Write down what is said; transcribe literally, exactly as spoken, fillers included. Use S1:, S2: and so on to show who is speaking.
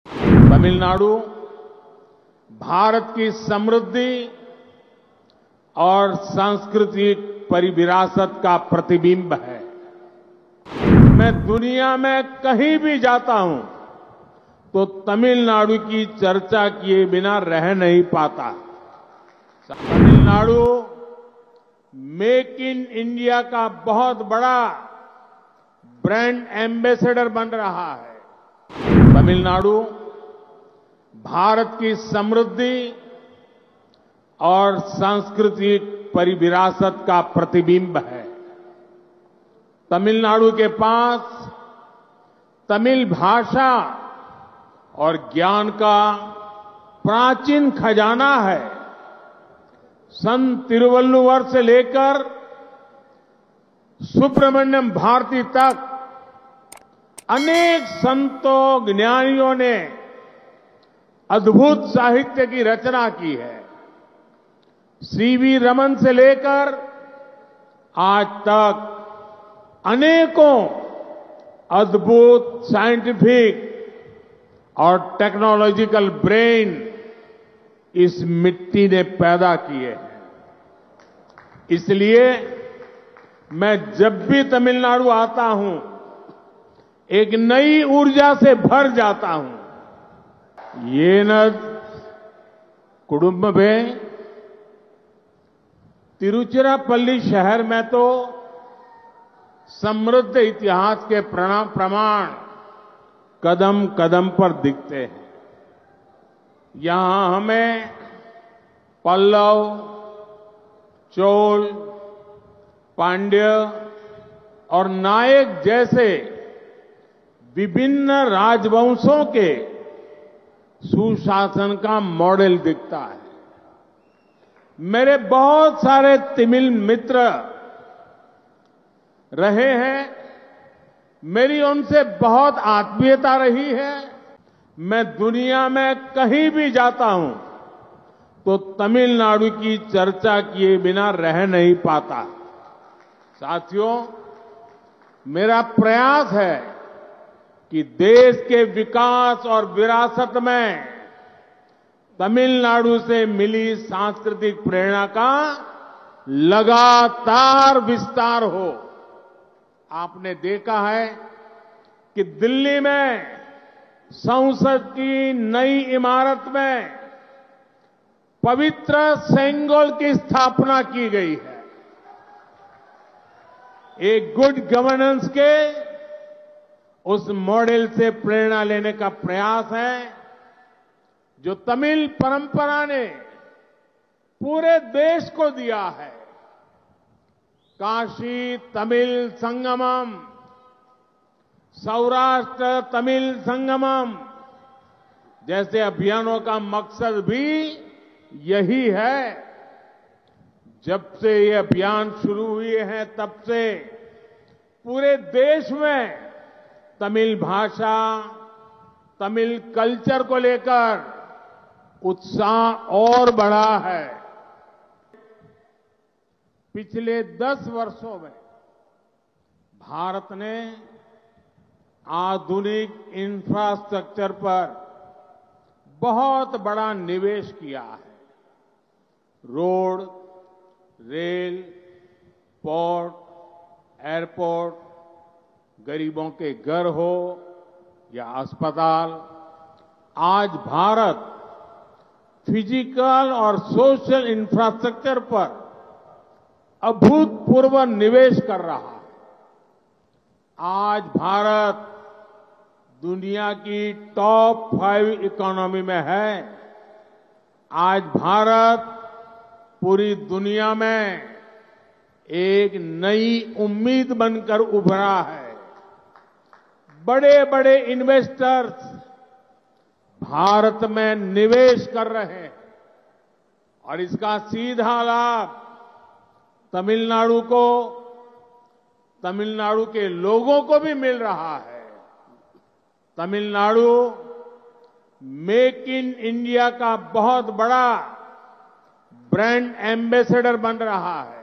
S1: तमिलनाडु भारत की समृद्धि और सांस्कृतिक परिविरासत का प्रतिबिंब है। मैं दुनिया में कहीं भी जाता हूं तो तमिलनाडु की चर्चा किए बिना रह नहीं पाता। तमिलनाडु मेक इन इंडिया का बहुत बड़ा ब्रांड एम्बेसडर बन रहा है। तमिलनाडु भारत की समृद्धि और सांस्कृतिक परिविरासत का प्रतिबिंब है। तमिलनाडु के पास तमिल भाषा और ज्ञान का प्राचीन खजाना है। संत तिरुवल्लुवर से लेकर सुब्रमण्यम भारती तक अनेक संतों ज्ञानियों ने अद्भुत साहित्य की रचना की है। सीवी रमन से लेकर आज तक अनेकों अद्भुत साइंटिफिक और टेक्नोलॉजिकल ब्रेन इस मिट्टी ने पैदा किए हैं। इसलिए मैं जब भी तमिलनाडु आता हूं एक नई ऊर्जा से भर जाता हूं। येनद कुडुम्बे तिरुचिरापल्ली शहर में तो समृद्ध इतिहास के प्रमाण कदम कदम पर दिखते हैं। यहां हमें पल्लव, चोल, पांड्य और नायक जैसे विभिन्न राजवंशों के सुशासन का मॉडल दिखता है। मेरे बहुत सारे तमिल मित्र रहे हैं, मेरी उनसे बहुत आत्मीयता रही है। मैं दुनिया में कहीं भी जाता हूं तो तमिलनाडु की चर्चा किए बिना रह नहीं पाता। साथियों, मेरा प्रयास है कि देश के विकास और विरासत में तमिलनाडु से मिली सांस्कृतिक प्रेरणा का लगातार विस्तार हो। आपने देखा है कि दिल्ली में संसद की नई इमारत में पवित्र सेंगोल की स्थापना की गई है। एक गुड गवर्नेंस के उस मॉडल से प्रेरणा लेने का प्रयास है जो तमिल परंपरा ने पूरे देश को दिया है। काशी तमिल संगमम, सौराष्ट्र तमिल संगमम जैसे अभियानों का मकसद भी यही है। जब से ये अभियान शुरू हुए हैं तब से पूरे देश में तमिल भाषा, तमिल कल्चर को लेकर उत्साह और बढ़ा है। पिछले दस वर्षों में भारत ने आधुनिक इंफ्रास्ट्रक्चर पर बहुत बड़ा निवेश किया है। रोड, रेल, पोर्ट, एयरपोर्ट, गरीबों के घर हो या अस्पताल, आज भारत फिजिकल और सोशल इंफ्रास्ट्रक्चर पर अभूतपूर्व निवेश कर रहा है। आज भारत दुनिया की टॉप फाइव इकोनॉमी में है। आज भारत पूरी दुनिया में एक नई उम्मीद बनकर उभरा है। बड़े बड़े इन्वेस्टर्स भारत में निवेश कर रहे हैं और इसका सीधा लाभ तमिलनाडु को, तमिलनाडु के लोगों को भी मिल रहा है। तमिलनाडु मेक इन इंडिया का बहुत बड़ा ब्रांड एम्बेसडर बन रहा है।